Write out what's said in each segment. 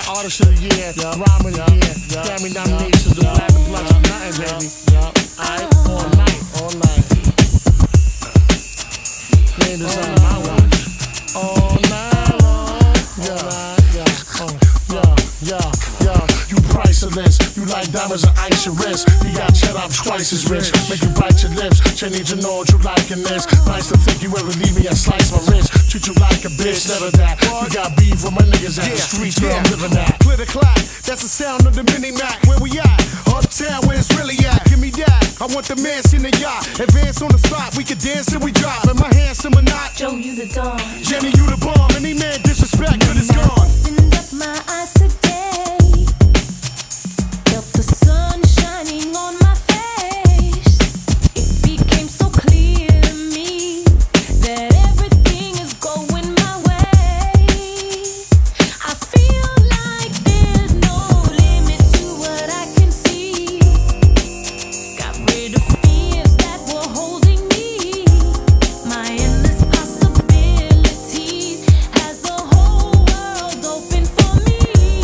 Artist of the Year, Rhyme of the Year, Grammy nominations, the Platinum Plus, nothing, baby. Alright, all night. Playing this on my watch. All night long. You priceless. You like diamonds and ice your wrist. You got cheddar, I'm twice as rich. Make you bite your lips. She need to know what you like in this. Nice to think you ever leave me and slice my wrist. Treat you like a bitch, never that. You got beef with my niggas at the streets where I'm living at. Clear the clock, that's the sound of the mini Mac. Where we at? Uptown, where it's really at. Give me that. I want the mansion in the yacht. Advance on the spot, we can dance till we drop. Am I handsome or not? Joe, you the dawn. Jenny, you the bomb. Any man disrespect, good is gone. Opened up my eyes today. Felt the sun shining on my face. It became so clear to me that everything is going my way. I feel like there's no limit to what I can see. Got rid of fears that were holding me. My endless possibilities has the whole world open for me.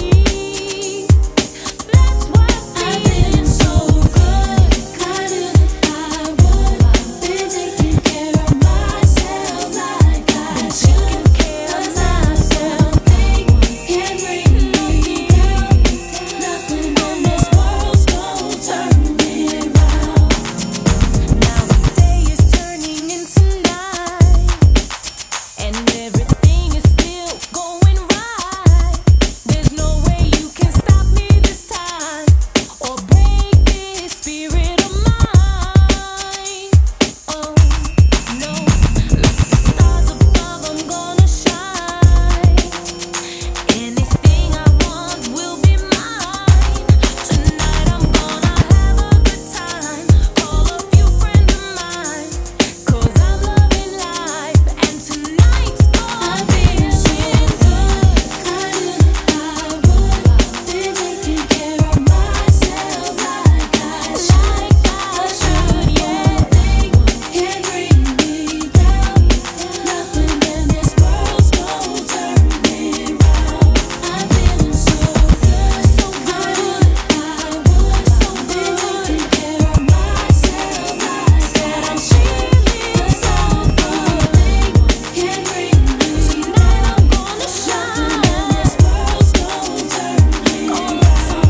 That's why I've been so good. I knew that I would. Been taking care of myself like I should. 'Cause I still think can bring me down. Nothing in this world's gonna turn me around. Now the day is turning into night, and everything is still going right. There's no way you can stop me this time or break this spirit of mine. Oh no, like the stars above, I'm gonna shine. Anything I want will be mine. Tonight I'm gonna have a good time. Call a few friends of mine, 'cause I'm loving life, and tonight's gonna be good. I knew that I would. Been taking care of myself like I should. Yeah, can bring me down. Nothing in this world's gonna turn me around. I'm feeling so good, so good. I would, so been taking care of myself like said I'm feeling so good. Can bring me tonight. I'm gonna shine. This world's gonna turn me around.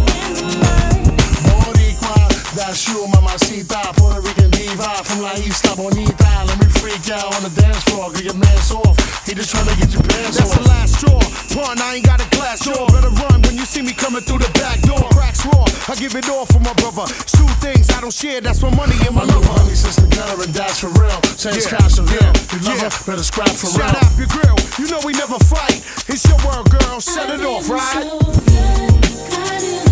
Boricua, that's you, mamacita. Puerto Rican diva from La Isla Bonita. Let me freak out on the dance floor. Get your man's off. He just trying to get your pants That's the off. last straw. Pun, I ain't got a glass door. Better run when you see me coming through the back door. Cracks raw, I give it all for my brother. Shoot things I don't share, that's my money and my My little lover. honey sister girl, and that's for real. Say it's Yeah. cash for real. You love Yeah. her, better scrap for Shut real. up your grill, you know we never fight. It's your world, girl, set it off, right? So good, I knew